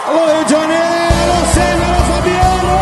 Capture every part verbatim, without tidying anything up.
Alô, Rio de Janeiro, vocês, alô, Fabiano.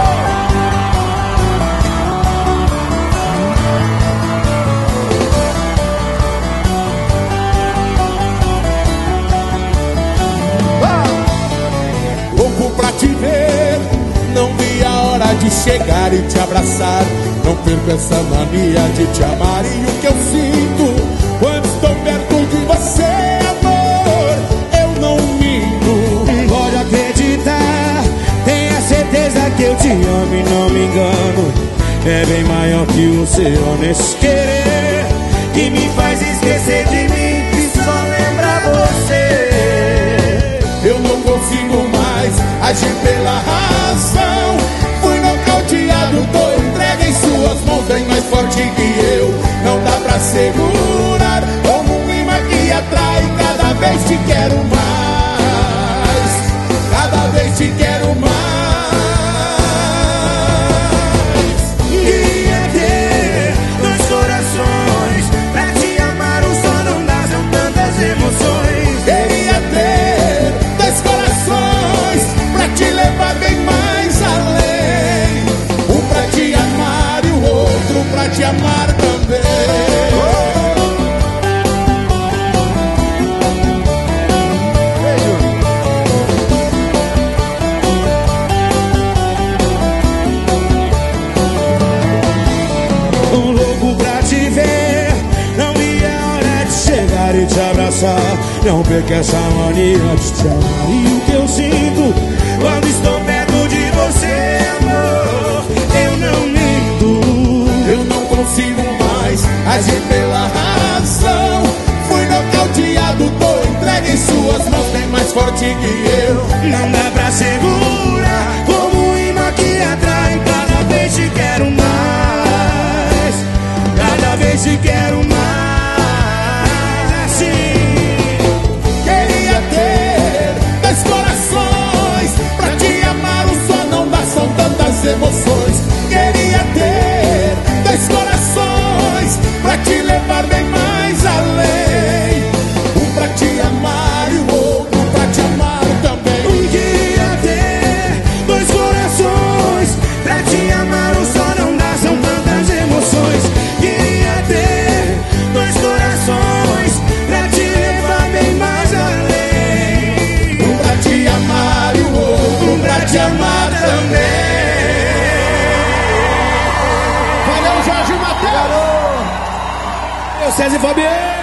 Ah! Louco pra te ver, não vi a hora de chegar e te abraçar. Não perco essa mania de te amar. E o que eu sinto quando estou perto de você, amor, eu não minto. Pode acreditar, tenha certeza que eu te amo e não me engano. É bem maior que o seu honesto querer, que me faz esquecer de mim, que só lembra você. Eu não consigo mais agir pela razão. Fui nocauteado, tô entregue em suas mãos, bem mais forte que eu. Não dá pra segurar, como um imã que atrai. Cada vez te quero mais, cada vez te quero mais. Queria ter dois corações pra te amar, um só não dá, são tantas emoções. Queria ter dois corações pra te levar bem mais além. Um pra te amar e o outro pra te amar também. Um louco pra te ver, não vi a hora de chegar e te abraçar. Não perca essa mania de te amar. E o que eu sinto quando estou perto de você, amor, eu não minto. Eu não consigo mais agir pela razão. Fui nocauteado, tô entregue em suas mãos, bem mais forte que eu. Não dá pra segurar, como um imã que atrai. Cada vez te quero mais, cada vez te quero mais. Assim, Queria ter dois corações pra te amar, um só não dá, são tantas emoções. Queria ter dois corações pra te levar bem mais além. Um pra te amar e o outro pra te amar também. um dia ter dois corações pra te amar, um só não dá, são tantas emoções. Queria ter dois corações pra te levar bem mais além. Um pra te amar e o outro pra te amar também. Valeu, Jorge Mateus! Eu, César e Fabiano!